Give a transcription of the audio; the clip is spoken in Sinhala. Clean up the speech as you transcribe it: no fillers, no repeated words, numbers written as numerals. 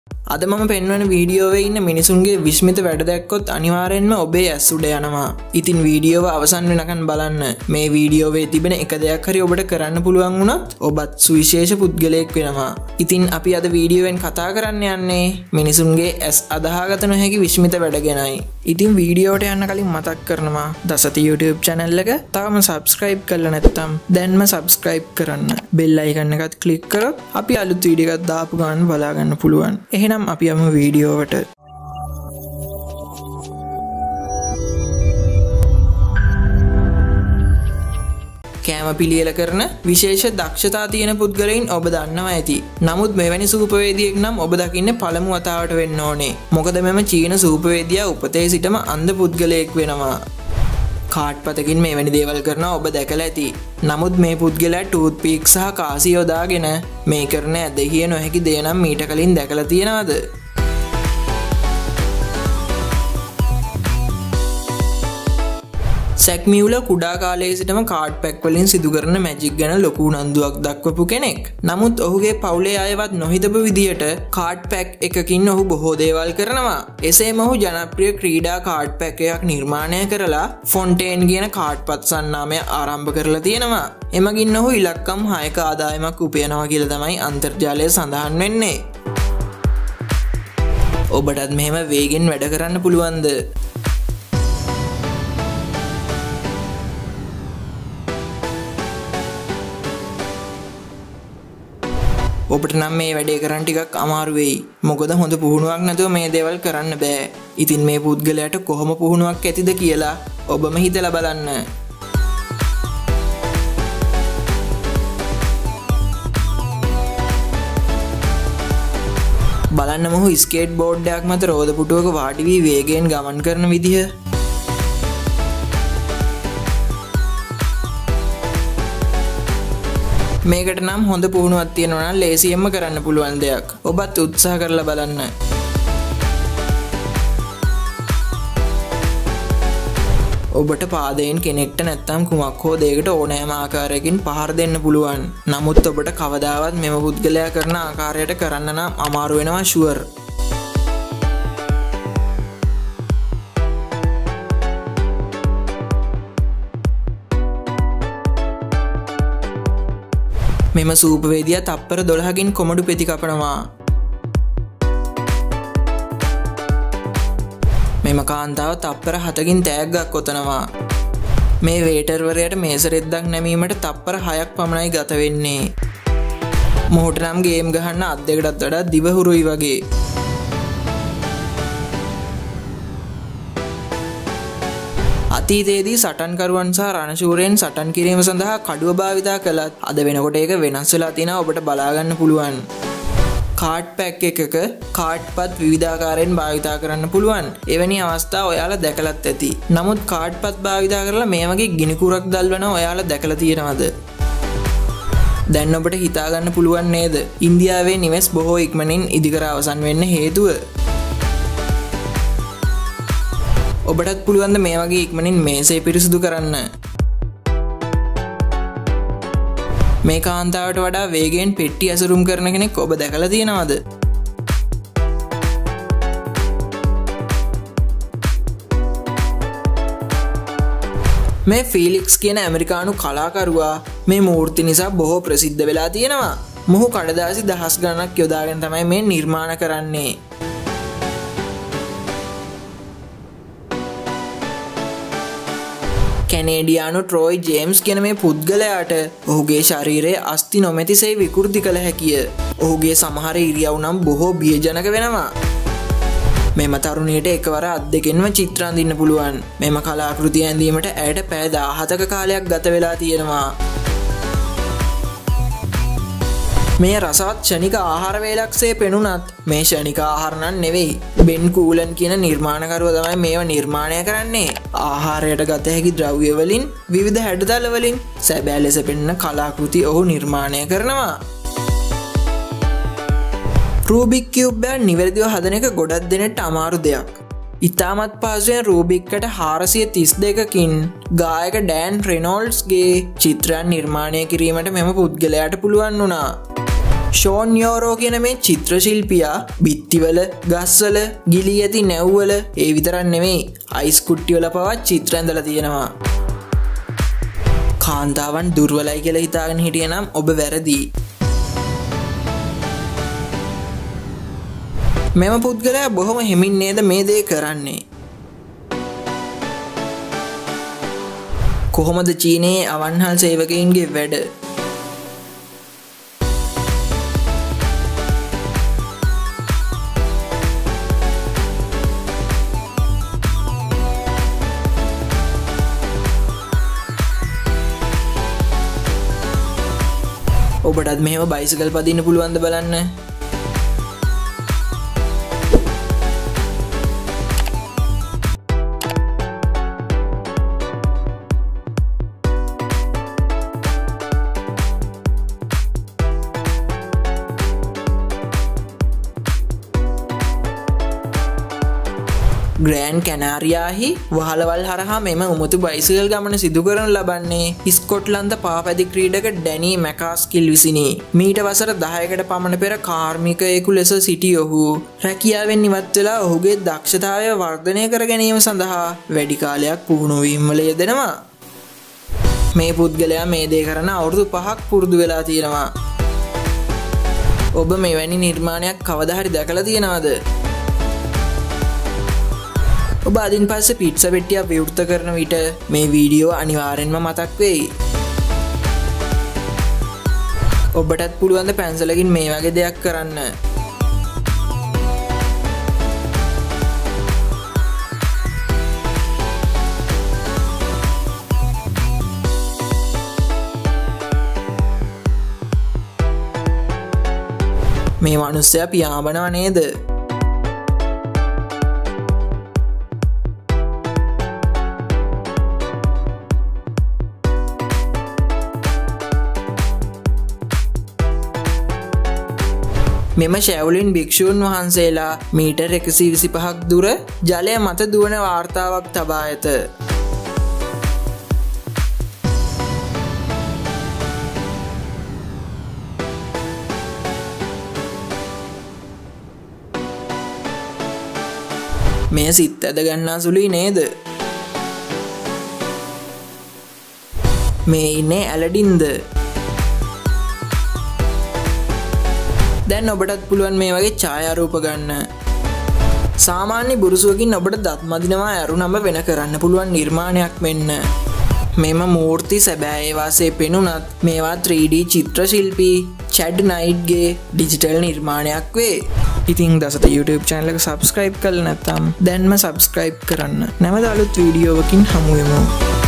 අද මම පෙන්වන වීඩියෝවේ ඉන්න මිනිසුන්ගේ විස්මිත වැඩ දැක්කොත් අනිවාර්යෙන්ම ඔබේ ඇස් උඩ යනවා. ඉතින් වීඩියෝව අවසන් වෙනකන් බලන්න. මේ වීඩියෝවේ තිබෙන එක දෙයක් හරි ඔබට කරන්න පුළුවන් වුණොත් ඔබත් සුවිශේෂ පුද්ගලයෙක් වෙනවා. ඉතින් අපි අද වීඩියෝවෙන් කතා කරන්න යන්නේ මිනිසුන්ගේ ඇස් අදහාගත නොහැකි විස්මිත වැඩ ගැනයි. ඉතින් වීඩියෝවට යන්න කලින් මතක් කරනවා දසති YouTube channel එක තාම subscribe කරලා නැත්නම් දැන්ම subscribe කරන්න. bell icon එකත් click කරොත් අපි අලුත් වීඩියෝ එකක් දාපු ගමන් බලා ගන්න පුළුවන්. එහෙනම් අපි යමු වීඩියෝවට. කෑම පිළියෙල කරන විශේෂ දක්ෂතා තියෙන පුද්ගලයන් ඔබ දන්නවා ඇති. නමුත් මෙවැනි සූපවේදියෙක් නම් ඔබ දකින්නේ පළමු වතාවට වෙන්න ඕනේ. මොකද මෙම චීන සූපවේදියා උපතේ සිටම අන්ධ පුද්ගලයෙක් වෙනවා. කාඩ්පතකින් මෙවැනි දේවල් කරනවා ඔබ දැකලා ඇති. නමුත් මේ පුද්ගලයා ටූත් පීක් සහ කාසි යොදාගෙන මේ කරන ඇදහිය නොහැකි දේ නම් මීට කලින් දැකලා තියෙනවද? සැක්මියුල කුඩා කාලයේ සිටම කාඩ් පැක් වලින් සිදු කරන මැජික් ගැන ලොකු උනන්දුවක් දක්වපු කෙනෙක්. නමුත් ඔහුගේ පවුලේ අයවත් නොහිතපු විදියට කාඩ් පැක් එකකින් ඔහු බොහෝ දේවල් කරනවා. එසේම ඔහු ජනප්‍රිය ක්‍රීඩා කාඩ් පැක් එකක් නිර්මාණය කරලා ෆොන්ටේන් කියන කාඩ්පත් සන්නාමය ආරම්භ කරලා තියෙනවා. එමගින් ඔහු ඉලක්කම් 6ක ආදායමක් උපයනවා කියලා තමයි අන්තර්ජාලයේ සඳහන් වෙන්නේ. ඔබටත් මෙහෙම වේගෙන් වැඩ කරන්න පුළුවන්ද? ඔබට නම් මේ වැඩේ කරන්න ටිකක් අමාරු වෙයි. මොකද හොඳ පුහුණුවක් නැතුව මේ දේවල් කරන්න බෑ. ඉතින් මේ පුද්ගලයාට කොහොම පුහුණුවක් ඇතිද කියලා ඔබම හිතලා බලන්න. බලන්න මොහු ස්කේට් බෝඩ් එකක් මත රෝද පුටුවක වාඩි වී වේගයෙන් ගමන් කරන විදිහ. මේකට නම් හොඳ පුහුණුවක් තියෙනවා නම් ලේසියෙන්ම කරන්න පුළුවන් දෙයක්. ඔබත් උත්සාහ කරලා බලන්න. ඔබට පාදයෙන් කෙනෙක්ට නැත්තම් කුමක් හෝ දෙයකට ඕනෑම ආකාරයකින් පහර දෙන්න පුළුවන්. නමුත් ඔබට කවදාවත් මෙම පුද්ගලයා කරන ආකාරයට කරන්න නම් අමාරු වෙනවා ෂුවර්. මෙම සූපවේදියා තප්පර 12කින් කොමඩු පෙති කපනවා. මෙම කාන්තාව තප්පර 7කින් තෑග්ගක් ඔතනවා. මේ වේටර්වරයාට මේස රෙද්දක් නැමීමට තප්පර 6ක් පමණයි ගත වෙන්නේ. මොහුට නම් ගේම් ගහන්න අත් දෙකටත් වඩා දිවහුරුයි වගේ. අතීතයේදී සටන්කරුවන් සහ රණශූරයන් සටන් කිරීම සඳහා කඩුව භාවිතා කළත් අද වෙනකොට ඒක වෙනස් වෙලා තියෙනවා ඔබට බලා ගන්න පුළුවන්. කාඩ් පැක් එකක කාඩ්පත් විවිධාකාරයෙන් භාවිතා කරන්න පුළුවන්. එවැනි අවස්ථා ඔයාලා දැකලත් ඇති. නමුත් කාඩ්පත් භාවිතා කරලා මේ වගේ ගිනි කුරක් දල්වන ඔයාලා දැකලා තියෙනවද? දැන් ඔබට හිතා ගන්න පුළුවන් නේද? ඉන්දියාවේ නිවෙස් බොහෝ ඉක්මනින් ඉදිකර අවසන් වෙන්න හේතුව. ඔබටත් පුළුවන් ද මේ වගේ ඉක්මනින් මේසය පිරිසිදු කරන්න? මේ කාන්තාවට වඩා වේගයෙන් පෙට්ටි ඇසුරුම් කරන කෙනෙක් ඔබ දැකලා තියෙනවද? මේ ෆීලික්ස් කියන ඇමරිකානු කලාකරුවා මේ මූර්ති නිසා බොහෝ ප්‍රසිද්ධ වෙලා තියෙනවා. මොහු කඩදාසි දහස් ගණනක් යොදාගෙන තමයි මේ නිර්මාණ කරන්නේ. කැනේඩියානු ට්‍රෝයි ජේම්ස් කියන මේ පුද්ගලයාට ඔහුගේ ශරීරයේ අස්ථි නොමැතිසේ විකෘති කළ හැකිය. ඔහුගේ සමහර ඉරියව් නම් බොහෝ බියජනක වෙනවා. මෙම තරුණියට එකවර අත් දෙකෙන්ම චිත්‍ර අඳින්න පුළුවන්. මෙම කලාකෘතිය ඇඳීමට ඇයට පැය 17ක කාලයක් ගත වෙලා තියෙනවා. මේ රසවත් ක්ෂණික ආහාර වේලක්සේ පෙනුනත් මේ ක්ෂණික ආහාර නම් නෙවෙයි. බෙන් කූලන් කියන නිර්මාණකරුවා තමයි මේවා නිර්මාණය කරන්නේ. ආහාරයට ගත හැකි ද්‍රව්‍ය වලින් විවිධ හැඩතල වලින් සැබෑ ලෙස පෙනෙන කලාකෘති ඔහු නිර්මාණය කරනවා. රූබික් කියුබ් එක නිවැරදිව හදන එක ගොඩක් දෙනෙක්ට අමාරු දෙයක්. ඉතාමත් පහසුවෙන් රූබික්කට 432කින් ගායක ඩෑන් රෙනෝල්ඩ්ස්ගේ චිත්‍රයන් නිර්මාණය කිරීමට මෙම පුද්ගලයාට පුළුවන් වුණා. ෂෝන් යෝරෝ කියන මේ චිත්‍ර ශිල්පියා බිත්තිවල ගස්වල ගිලී ඇති නැව්වල ඒ විතරක් නෙමෙයි අයිස් කුට්ටිවල පවත් චිත්‍ර ඇඳලා තියෙනවා. කාන්තාවන් දුර්වලයි කියලා හිතාගෙන හිටියනම් ඔබ වැරදි. මෙම පුද්ගලයා බොහොම හිමින් නේද මේ දේ කරන්නේ. කොහොමද චීනයේ අවන්හල් සේවකයින්ගේ වැඩ? ඔබටත් මෙහෙම බයිසිකල් පදින්න පුළුවන්ද බලන්න. ග්‍රෑන් කැනාරියාහි වහලවල් හරහා මෙම උමුතු බයිසිකල් ගමන සිදු කරනු ලබන්නේ ස්කොට්ලන්ත පාපැදි ක්‍රීඩක ඩැනී මැකාස්කිල් විසිනි. මීට වසර 10කට පමණ පෙර කාර්මිකයෙකු ලෙස සිටි ඔහු රැකියාවෙන් ඉවත් වෙලා ඔහුගේ දක්ෂතාවය වර්ධනය කර ගැනීම සඳහා වැඩි කාලයක් පුහුණු වීම වල යෙදෙනවා. මේ පුද්ගලයා මේ දේ කරන අවුරුදු 5ක් පුරුදු වෙලා තියෙනවා. ඔබ මෙවැනි නිර්මාණයක් කවදා හරි දැකලා තියෙනවද? ඔබ අදින් පස්සේ පිට්සා පෙට්ටියක් විවෘත කරන විට මේ වීඩියෝ අනිවාර්යෙන්ම මතක් වෙයි. ඔබටත් පුළුවන් ද පැන්සලකින් මේ වගේ දෙයක් කරන්න. මේ මනුස්සයා පියාඹනව නේද? මෙම ශැවලින් භික්ෂූන් වහන්සේලා මීටර් 125ක් දුර ජලය මත දුවන වාර්තාවක් තබා ඇත. මෙය සිත් ඇද ගන්නා සුළුයි නේද? මේ ඉන්නේ ඇලඩින්ද? දැන් ඔබටත් පුළුවන් මේ වගේ ඡායාරූප ගන්න. සාමාන්‍ය බුරුසුවකින් ඔබට දත් මදිනවා ඇරුණම වෙන කරන්න පුළුවන් නිර්මාණයක් මෙන්න. මෙම මූර්ති සැබෑ ඒ වාසේ පෙනුනත් මේවා 3D චිත්‍ර ශිල්පී චැඩ් නයිට්ගේ ඩිජිටල් නිර්මාණයක් වේ. ඉතින් දසත YouTube channel එක subscribe කරලා නැත්නම් දැන්ම subscribe කරන්න. නැවත අලුත් වීඩියෝවකින් හමු වෙමු.